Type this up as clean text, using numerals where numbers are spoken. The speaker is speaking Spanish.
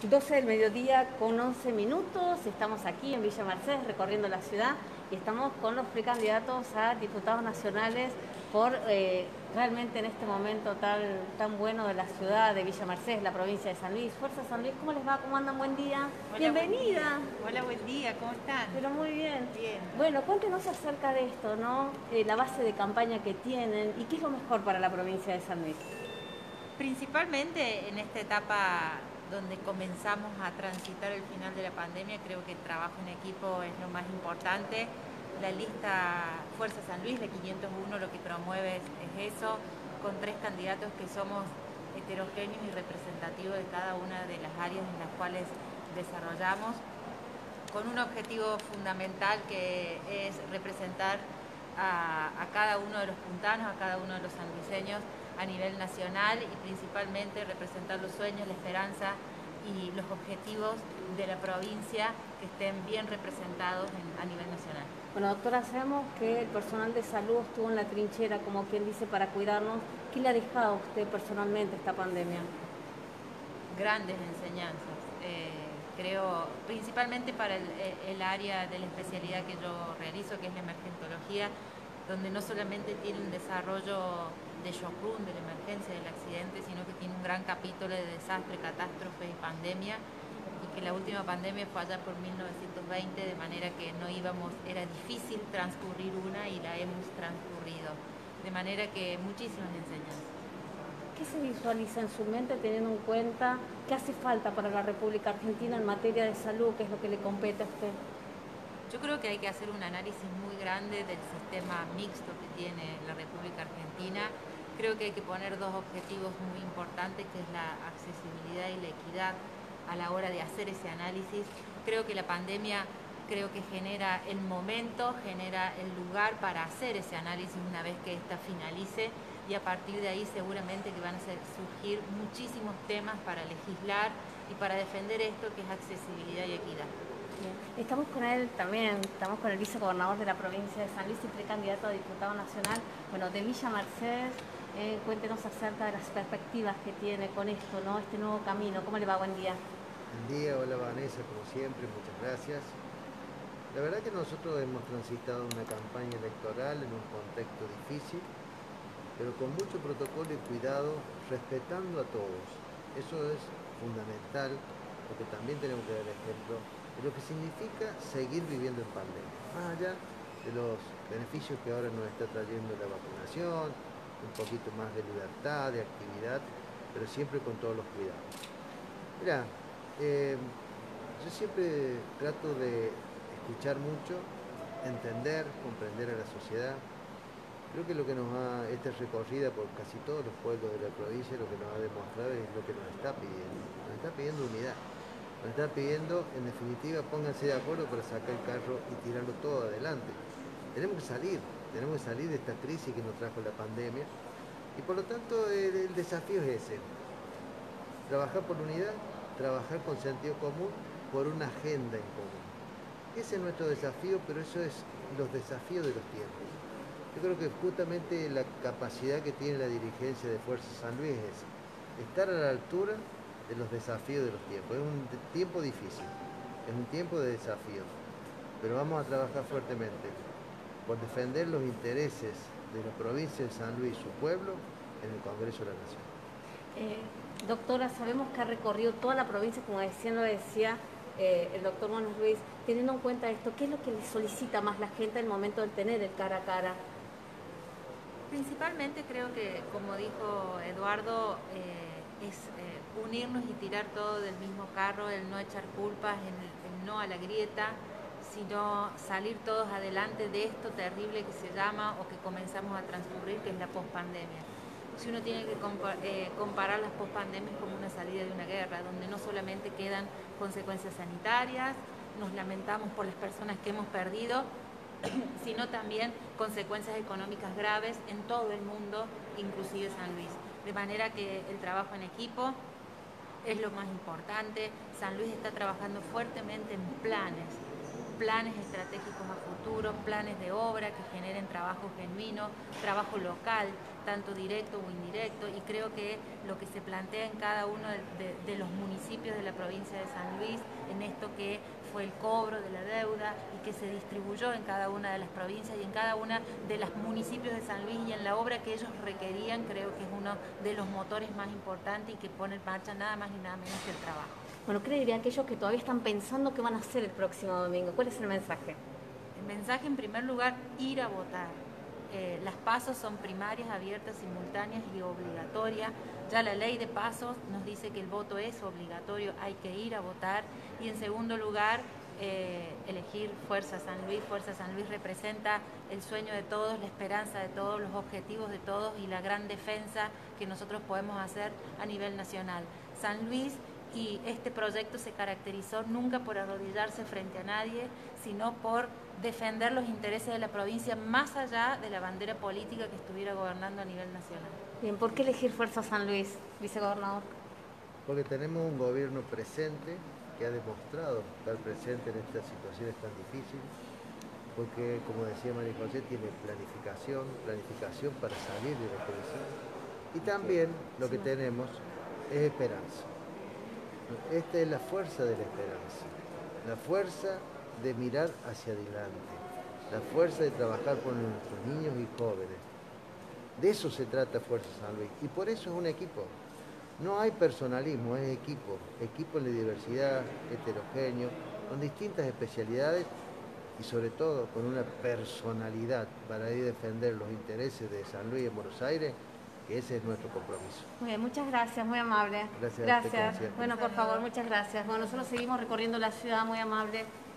12 del mediodía con 11 minutos, estamos aquí en Villa Mercedes recorriendo la ciudad y estamos con los precandidatos a diputados nacionales por realmente en este momento tan bueno de la ciudad de Villa Mercedes, la provincia de San Luis. Fuerza San Luis, ¿cómo les va? ¿Cómo andan? Buen día. Hola, Bienvenida. buen día. Hola, buen día, ¿cómo están? Pero muy bien. Bien. Bueno, cuéntenos acerca de esto, ¿no? La base de campaña que tienen y qué es lo mejor para la provincia de San Luis. Principalmente en esta etapa donde comenzamos a transitar el final de la pandemia, creo que el trabajo en equipo es lo más importante. La lista Fuerza San Luis, la 501, lo que promueve es eso, con 3 candidatos que somos heterogéneos y representativos de cada una de las áreas en las cuales desarrollamos, con un objetivo fundamental que es representar a cada uno de los puntanos, a cada uno de los sanluiseños a nivel nacional y principalmente representar los sueños, la esperanza y los objetivos de la provincia que estén bien representados a nivel nacional. Bueno, doctora, sabemos que el personal de salud estuvo en la trinchera, como quien dice, para cuidarnos. ¿Qué le ha dejado a usted personalmente esta pandemia? Grandes enseñanzas, creo, principalmente para el área de la especialidad que yo realizo, que es la emergentología, donde no solamente tiene un desarrollo de shock room, de la emergencia, del accidente, sino que tiene un gran capítulo de desastre, catástrofe y pandemia, y que la última pandemia fue allá por 1920, de manera que no íbamos, era difícil transcurrir una y la hemos transcurrido, de manera que muchísimas enseñanzas. ¿Qué se visualiza en su mente teniendo en cuenta qué hace falta para la República Argentina en materia de salud, que es lo que le compete a usted? Yo creo que hay que hacer un análisis muy grande del sistema mixto que tiene la República Argentina. Creo que hay que poner 2 objetivos muy importantes, que es la accesibilidad y la equidad a la hora de hacer ese análisis. Creo que la pandemia genera el momento, genera el lugar para hacer ese análisis una vez que ésta finalice, y a partir de ahí seguramente que van a surgir muchísimos temas para legislar y para defender esto que es accesibilidad y equidad. Estamos con él también, estamos con el vicegobernador de la provincia de San Luis y precandidato a diputado nacional, bueno, de Villa Mercedes. Cuéntenos acerca de las perspectivas que tiene con esto, ¿no? Este nuevo camino. ¿Cómo le va? Buen día. Buen día, hola Vanessa, como siempre, muchas gracias. La verdad que nosotros hemos transitado una campaña electoral en un contexto difícil, pero con mucho protocolo y cuidado, respetando a todos. Eso es fundamental, porque también tenemos que dar ejemplo de lo que significa seguir viviendo en pandemia, más allá de los beneficios que ahora nos está trayendo la vacunación, un poquito más de libertad, de actividad, pero siempre con todos los cuidados. Mira, yo siempre trato de escuchar mucho, entender, comprender a la sociedad. Creo que lo que esta recorrida por casi todos los pueblos de la provincia, lo que nos ha demostrado es lo que nos está pidiendo. Nos está pidiendo unidad. Nos está pidiendo, en definitiva, pónganse de acuerdo para sacar el carro y tirarlo todo adelante. Tenemos que salir de esta crisis que nos trajo la pandemia. Y por lo tanto, el desafío es ese. Trabajar por unidad, trabajar con sentido común, por una agenda en común. Ese es nuestro desafío, pero eso es los desafíos de los tiempos. Yo creo que justamente la capacidad que tiene la dirigencia de Fuerza San Luis es estar a la altura de los desafíos de los tiempos. Es un tiempo difícil, es un tiempo de desafíos, pero vamos a trabajar fuertemente por defender los intereses de la provincia de San Luis y su pueblo en el Congreso de la Nación. Doctora, sabemos que ha recorrido toda la provincia, como lo decía el doctor Manuel Ruiz. Teniendo en cuenta esto, ¿qué es lo que le solicita más la gente en el momento de tener el cara a cara? Principalmente creo que, como dijo Eduardo, es unirnos y tirar todo del mismo carro, el no echar culpas, el no a la grieta, sino salir todos adelante de esto terrible que se llama o que comenzamos a transcurrir, que es la pospandemia. Si uno tiene que comparar las pospandemias como una salida de una guerra, donde no solamente quedan consecuencias sanitarias, nos lamentamos por las personas que hemos perdido, sino también consecuencias económicas graves en todo el mundo, inclusive San Luis. De manera que el trabajo en equipo es lo más importante. San Luis está trabajando fuertemente en planes planes estratégicos a futuro, planes de obra que generen trabajo genuino, trabajo local, tanto directo o indirecto, y creo que lo que se plantea en cada uno de los municipios de la provincia de San Luis, en esto que fue el cobro de la deuda y que se distribuyó en cada una de las provincias y en cada una de los municipios de San Luis y en la obra que ellos requerían, creo que es uno de los motores más importantes y que pone en marcha nada más ni nada menos que el trabajo. Bueno, ¿qué le diría a aquellos que todavía están pensando qué van a hacer el próximo domingo? ¿Cuál es el mensaje? El mensaje, en primer lugar, ir a votar. Las pasos son primarias, abiertas, simultáneas y obligatorias. Ya la ley de pasos nos dice que el voto es obligatorio, hay que ir a votar. Y en segundo lugar, elegir Fuerza San Luis. Fuerza San Luis representa el sueño de todos, la esperanza de todos, los objetivos de todos y la gran defensa que nosotros podemos hacer a nivel nacional. San Luis y este proyecto se caracterizó nunca por arrodillarse frente a nadie, sino por defender los intereses de la provincia más allá de la bandera política que estuviera gobernando a nivel nacional. Bien, ¿por qué elegir Fuerza San Luis, vicegobernador? Porque tenemos un gobierno presente que ha demostrado estar presente en estas situaciones tan difíciles, porque, como decía María José, tiene planificación para salir de la crisis, y también lo que tenemos es esperanza. Esta es la fuerza de la esperanza, la fuerza de mirar hacia adelante, la fuerza de trabajar por nuestros niños y jóvenes. De eso se trata Fuerza San Luis, y por eso es un equipo. No hay personalismo, es equipo en la diversidad, heterogéneo, con distintas especialidades y sobre todo con una personalidad para ir a defender los intereses de San Luis y Buenos Aires, que ese es nuestro compromiso. Muy bien, muchas gracias, muy amable. Gracias. Bueno, por favor, muchas gracias. Bueno, nosotros seguimos recorriendo la ciudad, muy amable.